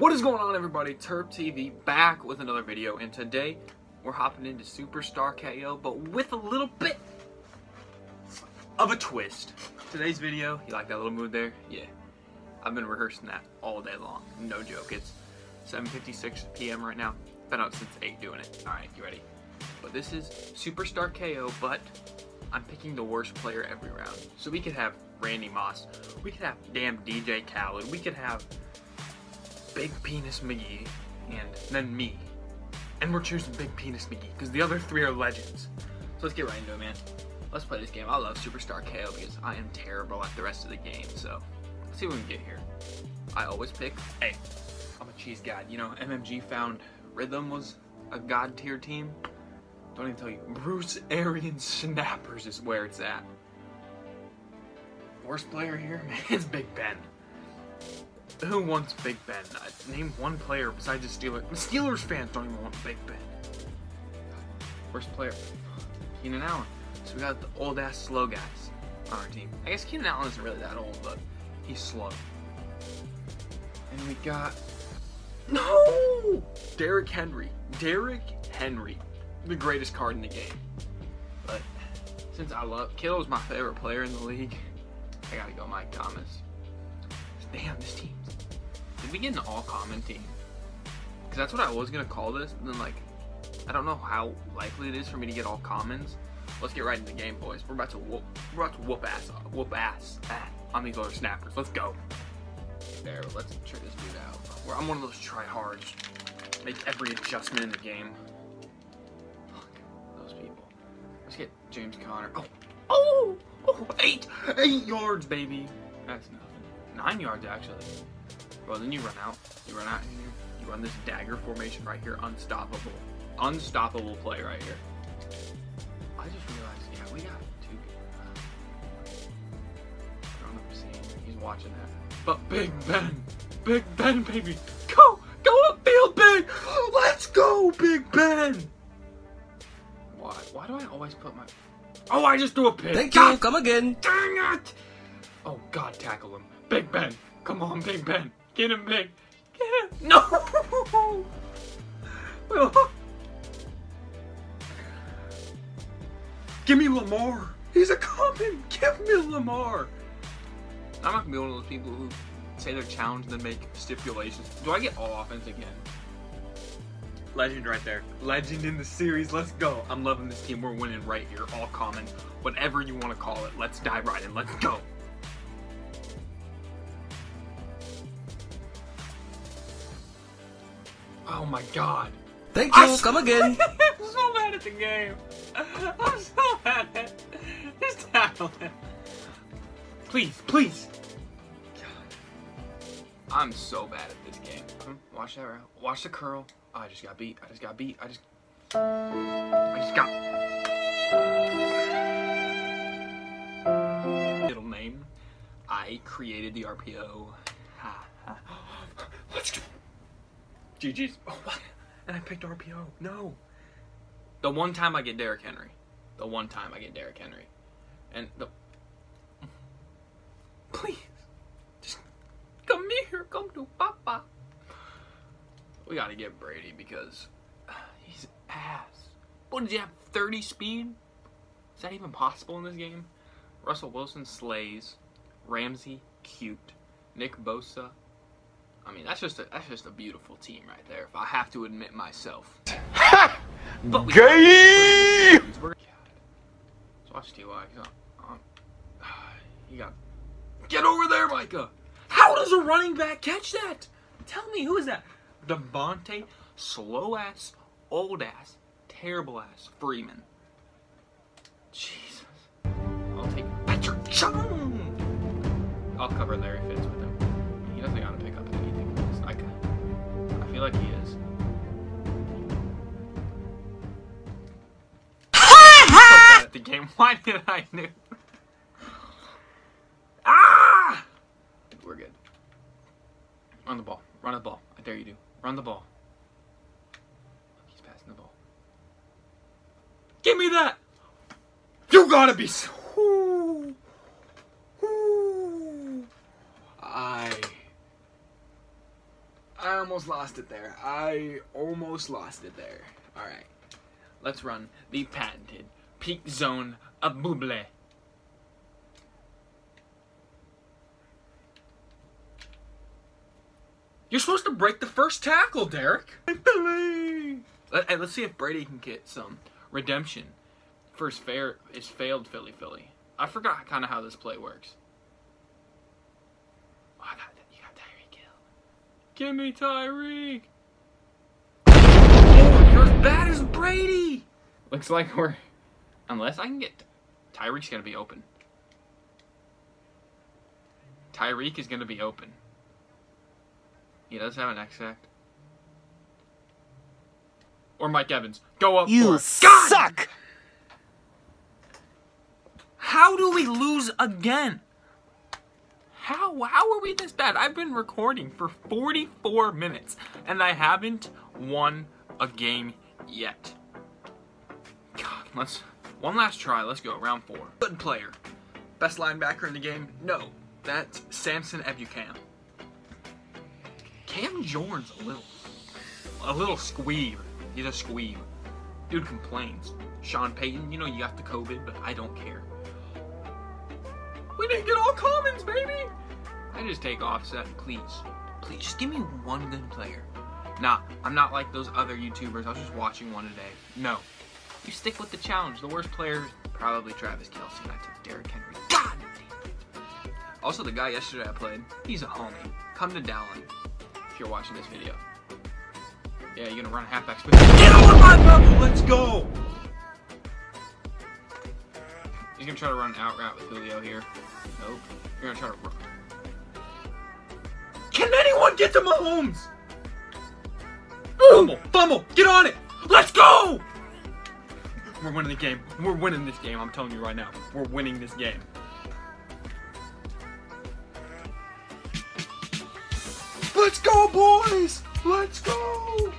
What is going on, everybody? Terp TV back with another video, and today we're hopping into Superstar KO, but with a little bit of a twist. Today's video, you like that little mood there? Yeah. I've been rehearsing that all day long. No joke. It's 7:56 p.m. right now. Been out since 8 doing it. Alright, you ready? But this is Superstar KO, but I'm picking the worst player every round. So we could have Randy Moss. We could have damn DJ Khaled. We could have Big Penis McGee, and then me. And we're choosing Big Penis McGee, because the other three are legends. So let's get right into it, man. Let's play this game. I love Superstar KO because I am terrible at the rest of the game, so let's see what we can get here. I always pick, hey, I'm a cheese god. You know, MMG found Rhythm was a god tier team. Don't even tell you. Bruce Arians Snappers is where it's at. Worst player here, man, it's Big Ben. Who wants Big Ben? Name one player besides the Steelers. The Steelers fans don't even want Big Ben. Worst player, Keenan Allen. So we got the old ass slow guys on our team. I guess Keenan Allen isn't really that old, but he's slow. And we got Derrick Henry. Derrick Henry, the greatest card in the game. But since I love Kittle's my favorite player in the league, I gotta go Mike Thomas. Damn, this team. Did we get an all-common team? Because that's what I was going to call this. And then, like, I don't know how likely it is for me to get all commons. Let's get right into the game, boys. We're about to whoop ass on these other snappers. Let's go. There, let's try this dude out. I'm one of those try-hards. Make every adjustment in the game. Fuck those people. Let's get James Conner. Oh, 8 yards, baby. That's nothing. 9 yards, actually. Well, then you run out. You run out here. You run this dagger formation right here. Unstoppable. Unstoppable play right here. I just realized, yeah, we got 2 people. I don't know if you're seeing. He's watching that. But Big Ben. Big Ben, baby. Go upfield, Big. Let's go, Big Ben. Why do I always put my... Oh, I just threw a pick. Thank you. Come again. Dang it. Oh, God, tackle him. Big Ben. Come on, Big Ben. Get him, Big. Get him. No! Give me Lamar. He's a common. Give me Lamar. I'm not going to be one of those people who say they're challenged and then make stipulations. Do I get all offense again? Legend right there. Legend in the series. Let's go. I'm loving this team. We're winning right here. All common. Whatever you want to call it. Let's dive right in. Let's go. Oh my God. Thank you. Come again. I'm so bad at the game. I'm so bad at it. Just tackle him. Please. God. I'm so bad at this game. Watch that route. Watch the curl. Oh, I just got beat. I just got. Middle name. I created the RPO. Let's go. GG's. Oh, what? And I picked RPO. No. The one time I get Derrick Henry. And the... Please. Just come here. Come to Papa. We gotta get Brady because he's ass. What did you have? 30 speed? Is that even possible in this game? Russell Wilson slays. Ramsey, cute. Nick Bosa. I mean, that's just a beautiful team right there, if I have to admit myself. Ha! Gay! So watch T.Y. You got... Get over there, Micah! How does a running back catch that? Tell me, who is that? Devontae, slow-ass, old-ass, terrible-ass Freeman. Jesus. I'll take Patrick Chung! I'll cover Larry Fitz with him. He doesn't gotta pick up anything. I feel like he is. I'm so bad at the game. Why did I do? Ah! We're good. Run the ball. Run the ball. I dare you to. Run the ball. He's passing the ball. Give me that! You gotta be so... I almost lost it there. Alright. Let's run the patented peak zone of Buble. You're supposed to break the first tackle, Derek. Let's see if Brady can get some redemption for his failed Philly. I forgot kind of how this play works. Oh, you got Tyreek Hill. Give me Tyreek. Oh, you're as bad as Brady. Looks like unless I can get Tyreek's gonna be open. Tyreek is gonna be open. He does have an X-Act. Or Mike Evans. Go up. You God! suck! How do we lose again? How are we this bad? I've been recording for 44 minutes and I haven't won a game yet. God, one last try. Let's go. Round 4. Good player. Best linebacker in the game? No. That's Samson Ebukam. Cam Jordan's a little squeeb. He's a squeeb. Dude complains. Sean Payton, you know you got the COVID, but I don't care. We didn't get all commons, baby! I just take offset, please. Please, just give me one good player. Nah, I'm not like those other YouTubers. I was just watching one today. No. You stick with the challenge. The worst player is probably Travis Kelce, and I took Derrick Henry. God damn. Also, the guy yesterday I played, he's a homie. Come to Dowling if you're watching this video. Yeah, you're gonna run a halfback spin. Get on my level! Let's go! He's gonna try to run an out route with Julio here. Nope. You're gonna try to run. Can anyone get to Mahomes? Fumble! Get on it! Let's go! We're winning the game. We're winning this game. I'm telling you right now. We're winning this game. Let's go, boys! Let's go!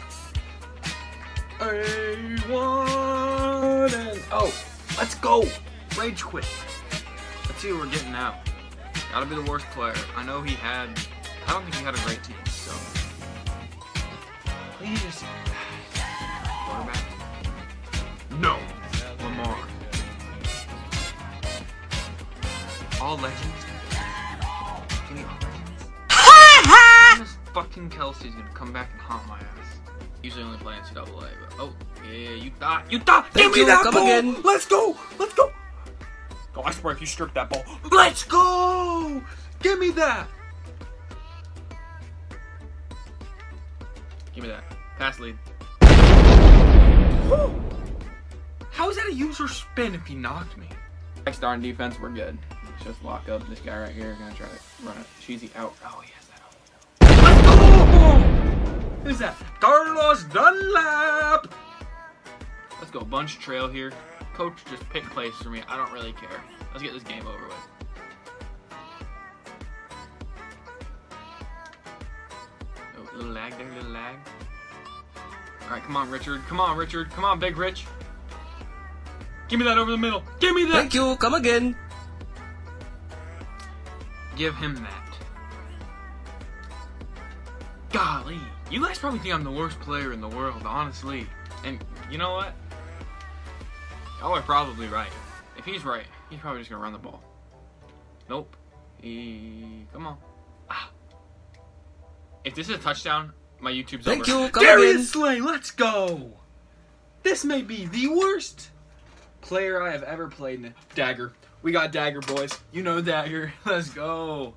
A1 and oh, let's go! Rage quit. Let's see what we're getting now. Gotta be the worst player. I know I don't think he had a great team, so. Please just. Quarterback? No! Lamar. All legends? Give me all legends. This fucking Kelsey's gonna come back and haunt my ass. Usually only play NCAA, but oh, yeah, you thought! Give me that ball! Again. Let's go! Oh, I swear if you strip that ball. Let's go! Give me that! Give me that. Pass lead. Woo! How is that a user spin if he knocked me? Next star on defense, we're good. Let's just lock up this guy right here. Gonna try to run it cheesy out. Oh, he has that. Let's go! Who's that? Carlos Dunlap! Let's go. Bunch trail here. Coach, just pick plays for me. I don't really care. Let's get this game over with. Oh, little lag there, little lag. Alright, come on, Richard. Come on, Big Rich. Give me that over the middle. Give me that! Thank you, come again. Give him that. Golly. You guys probably think I'm the worst player in the world, honestly. And you know what? Y'all are probably right. If he's right, he's probably just gonna run the ball. Nope. Come on. Ah. If this is a touchdown, my YouTube's over. Thank you, come Darius again. Slay, let's go! This may be the worst player I have ever played in Dagger. We got Dagger, boys. You know Dagger. Let's go.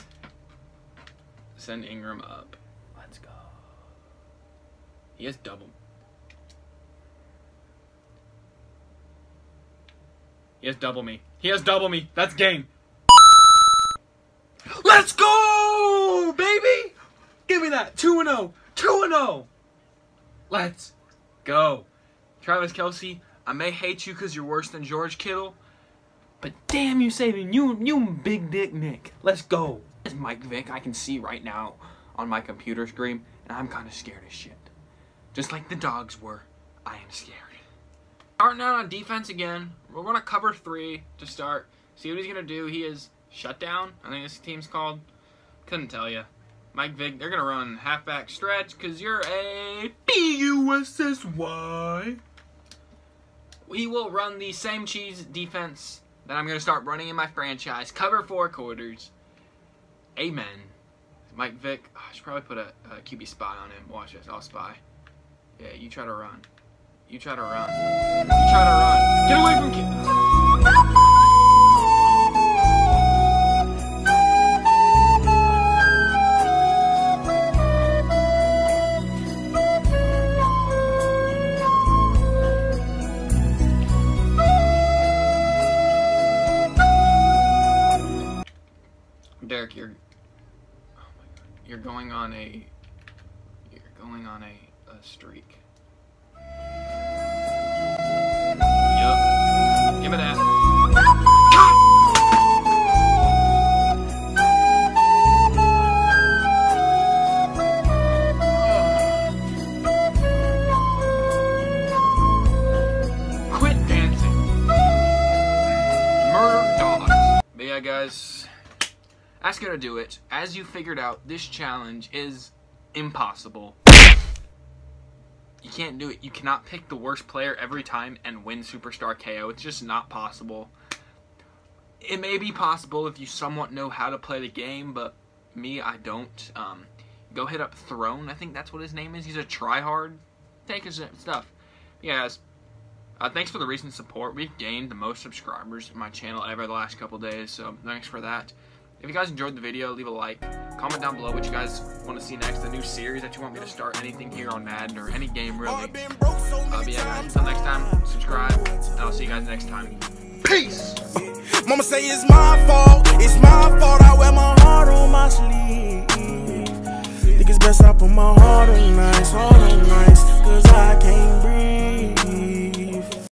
Send Ingram up. Let's go. He has double. He has double me. That's game. Let's go, baby! Give me that. 2-0. 2-0. Let's go. Travis Kelce, I may hate you because you're worse than George Kittle, but damn you saving you big dick Nick. Let's go. It's Mike Vick. I can see right now on my computer screen, and I'm kind of scared as shit. Just like the dogs were, I am scared. Starting out on defense again. We're going to cover 3 to start. See what he's going to do. He is shut down. I think this team's called. Couldn't tell you. Mike Vick, they're going to run halfback stretch because you're a B-U-S-S-Y. We will run the same cheese defense that I'm going to start running in my franchise. Cover 4 quarters. Amen. Mike Vick, oh, I should probably put a QB spy on him. Watch this, I'll spy. Yeah, you try to run. You try to run. You try to run. Get away from Q. Derek, you're going on a streak. Yep. Give me that. Quit dancing. Murder dogs. But yeah, guys. That's gonna do it. As you figured out, this challenge is impossible. You can't do it. You cannot pick the worst player every time and win Superstar KO. It's just not possible. It may be possible if you somewhat know how to play the game, but me, I don't. Go hit up Throne. I think that's what his name is. He's a tryhard. Take his stuff. Yeah, guys. Thanks for the recent support. We've gained the most subscribers in my channel ever the last couple days, so thanks for that. If you guys enjoyed the video, leave a like. Comment down below what you guys want to see next, the new series that you want me to start, anything here on Madden or any game really. But yeah, guys, until next time, subscribe, and I'll see you guys next time. Peace! Mama say it's my fault I wear my heart on my sleeve. Think it's best I put my heart